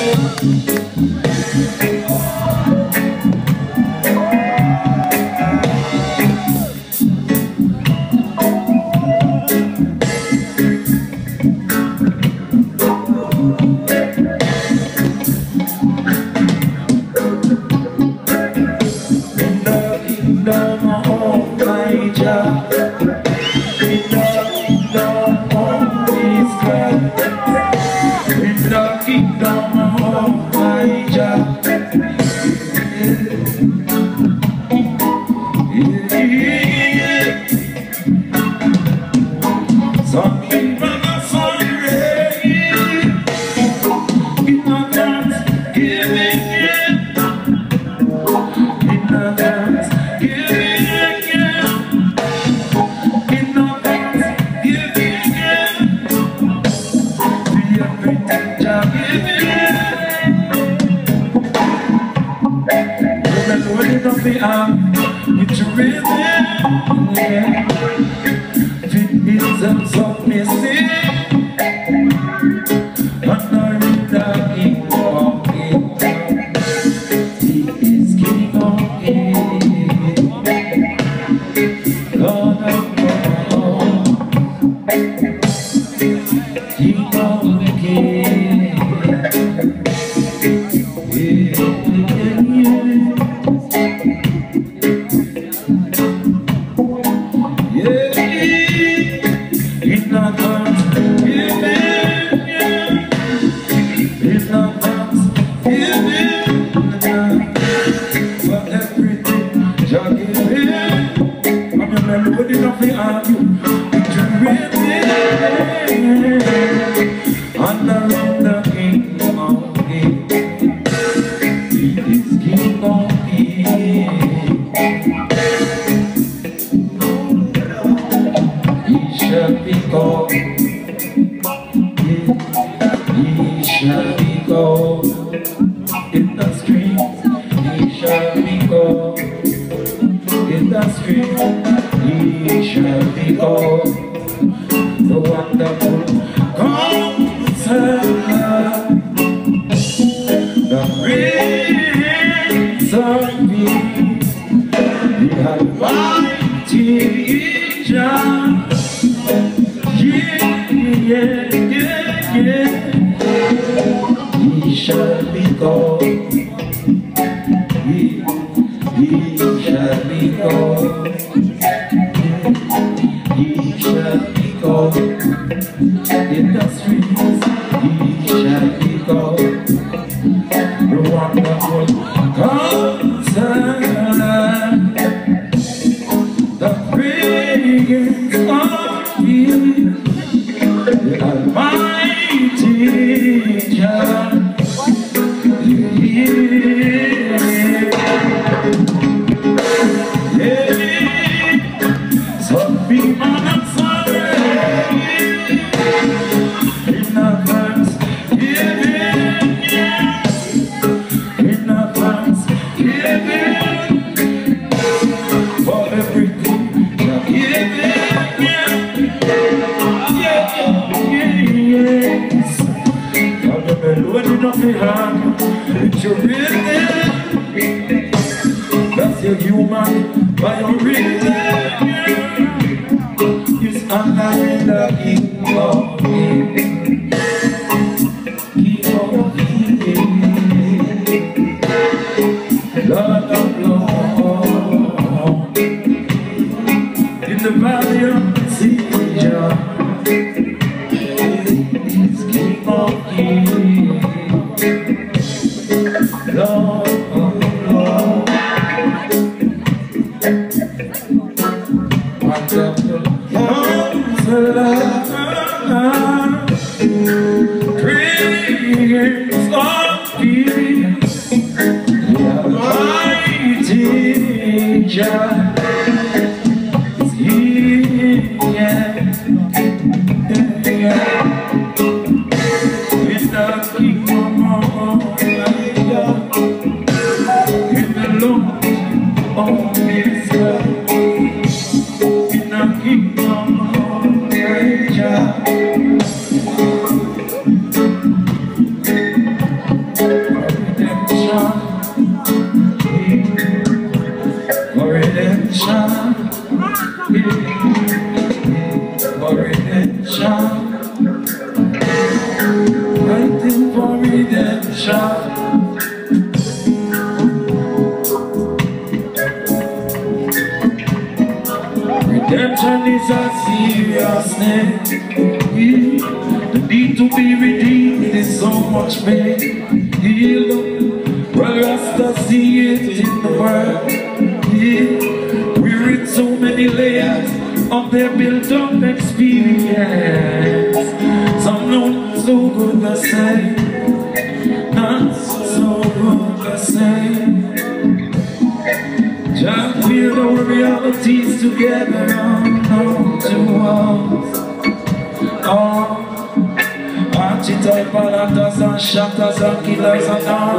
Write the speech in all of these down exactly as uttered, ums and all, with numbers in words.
It's redemption. Redemption is a seriousness. The need to be redeemed is so much pain. Heal, well, Rasta see it in the world. Yeah. We're in so many layers of their built-up experience. Some not so good the same, not so good the same. Just feel the realities together on two walls. Oh, archetype actors and shatters and killers and all.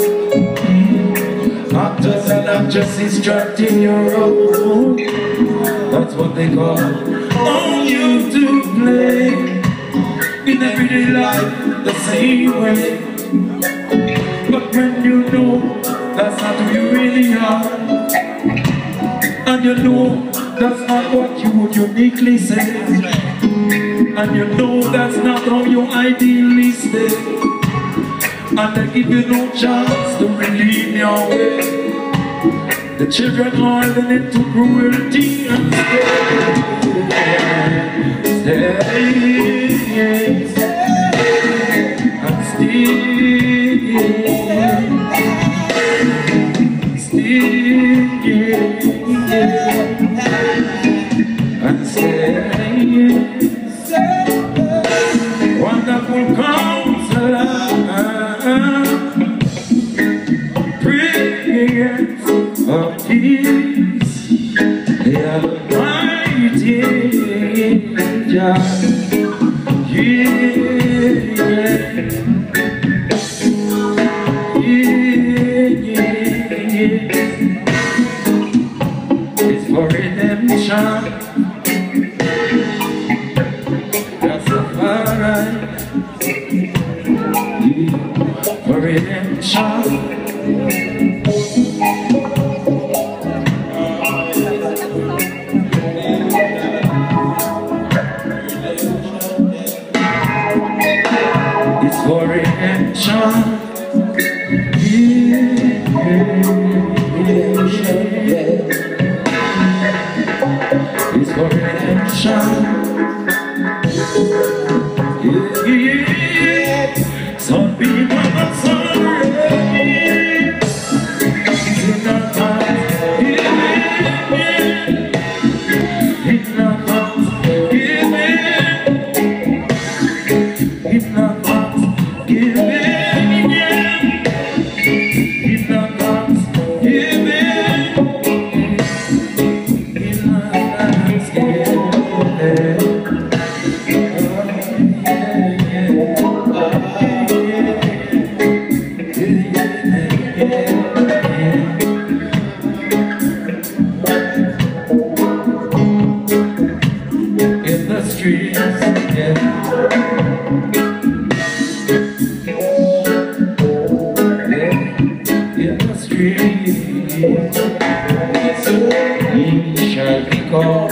Mm. Actors and actresses trapped in your role. That's what they call on you to play in everyday life the same way. But when you know that's not who you really are, and you know that's not what you would uniquely say, and you know that's not how you ideally stay, and they give you no chance to redeem your way. The children are led into cruelty and stay, stay, and stay, stay. And say, wonderful counselor, Prince of Peace, the Almighty Jah, yeah, yeah, yeah. It's for redemption. That's a fire for redemption. It's for redemption. It's for redemption. Yeah, yeah. Some people are sorry. It's not time. Yeah, yeah. It's not time. Give it. It's not time. Give it. Yeah. It's not time. Give it. Streets, yeah. Yeah, in the streets, he shall be called,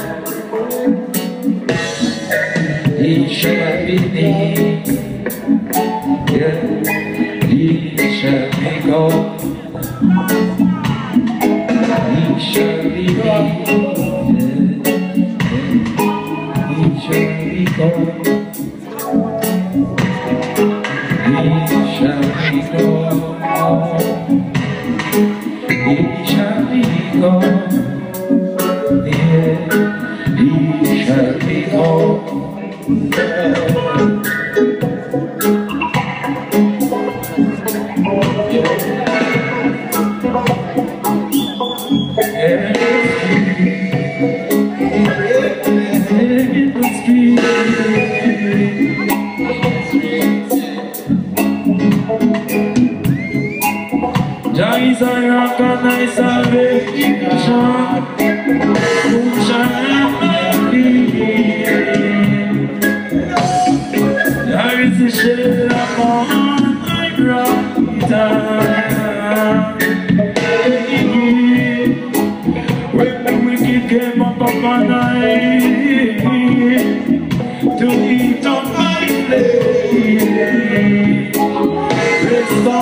he shall be named, yeah, he shall be called, he shall be named. He shall be called, he shall be called, yeah, he shall be called. Jah is a rock and my salvation, whom shall I fear? There is a shade upon my right hand. When the wicked came up upon my to eat up my flesh,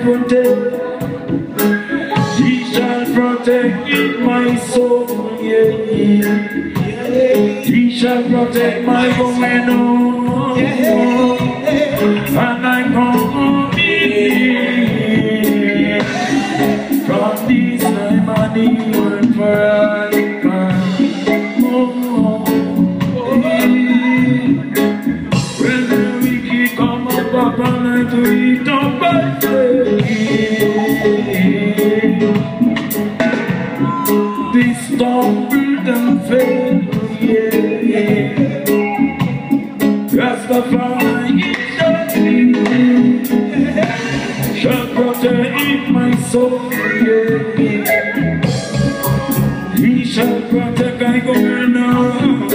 protect. He shall protect my soul, yeah, yeah. He shall protect my going on, yeah. And I'm coming from this time on the earth for I can. Oh, yeah. When the wicked come up up and I to eat up by faith, they stumbled and fell, yeah, yeah. Rastafari shall protect my soul, yeah, yeah. He shall protect I go now,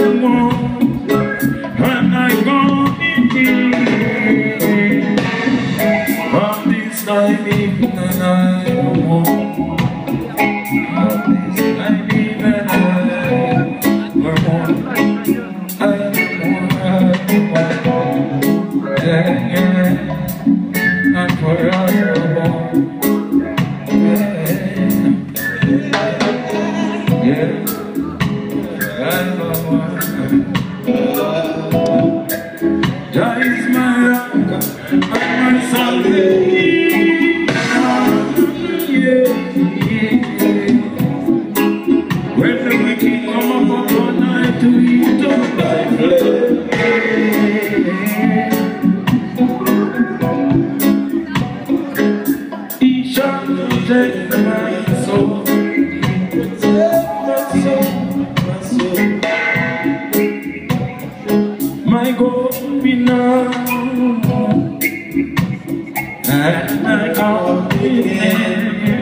and I go in here. From this time even and I won't. From this time even I won't. I won't. Yeah, yeah. And forever. Yeah. Jah is my rock and my salvation. Yeah, yeah. When the wicked come up all night to eat up thy flesh, he shall protect my soul. My God be now, and I come in.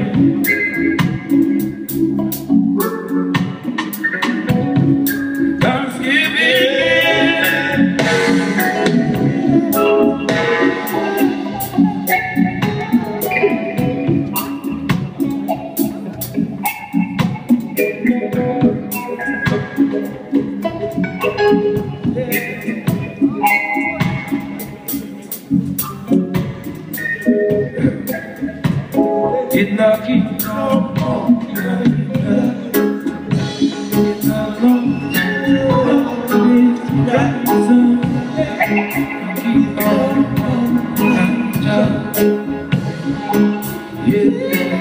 In the kingdom of God, in the Lord, is rising. Kingdom of God, yeah.